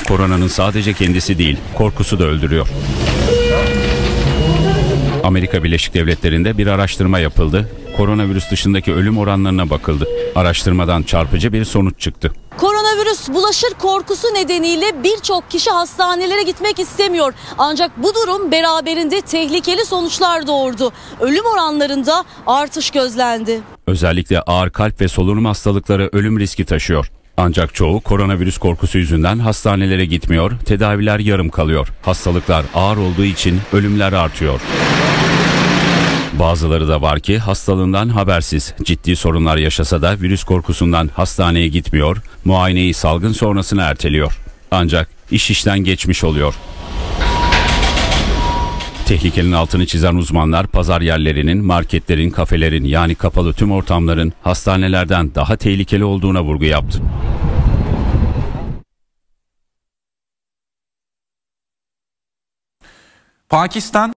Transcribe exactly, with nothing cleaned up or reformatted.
Koronanın sadece kendisi değil, korkusu da öldürüyor. Amerika Birleşik Devletleri'nde bir araştırma yapıldı. Koronavirüs dışındaki ölüm oranlarına bakıldı. Araştırmadan çarpıcı bir sonuç çıktı. Koronavirüs bulaşır korkusu nedeniyle birçok kişi hastanelere gitmek istemiyor. Ancak bu durum beraberinde tehlikeli sonuçlar doğurdu. Ölüm oranlarında artış gözlendi. Özellikle ağır kalp ve solunum hastalıkları ölüm riski taşıyor. Ancak çoğu koronavirüs korkusu yüzünden hastanelere gitmiyor, tedaviler yarım kalıyor. Hastalıklar ağır olduğu için ölümler artıyor. Bazıları da var ki hastalığından habersiz, ciddi sorunlar yaşasa da virüs korkusundan hastaneye gitmiyor, muayeneyi salgın sonrasına erteliyor. Ancak iş işten geçmiş oluyor. Tehlikenin altını çizen uzmanlar pazar yerlerinin, marketlerin, kafelerin yani kapalı tüm ortamların hastanelerden daha tehlikeli olduğuna vurgu yaptı. Pakistan